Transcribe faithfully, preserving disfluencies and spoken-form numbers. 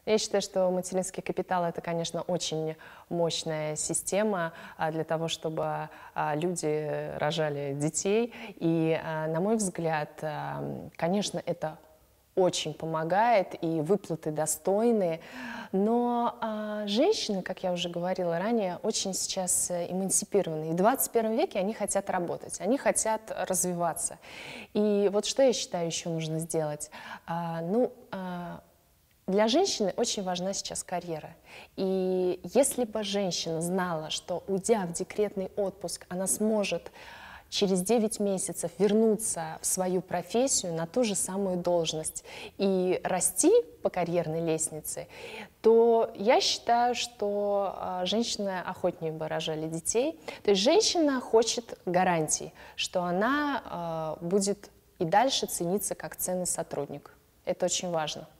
Я считаю, что материнский капитал — это, конечно, очень мощная система а, для того, чтобы а, люди рожали детей. И, а, на мой взгляд, а, конечно, это очень помогает, и выплаты достойные. Но а, женщины, как я уже говорила ранее, очень сейчас э, эмансипированы. И в двадцать первом веке они хотят работать, они хотят развиваться. И вот что я считаю еще нужно сделать? А, ну, а, Для женщины очень важна сейчас карьера. И если бы женщина знала, что, уйдя в декретный отпуск, она сможет через девять месяцев вернуться в свою профессию на ту же самую должность и расти по карьерной лестнице, то я считаю, что а, женщины охотнее бы рожали детей. То есть женщина хочет гарантий, что она а, будет и дальше цениться как ценный сотрудник. Это очень важно.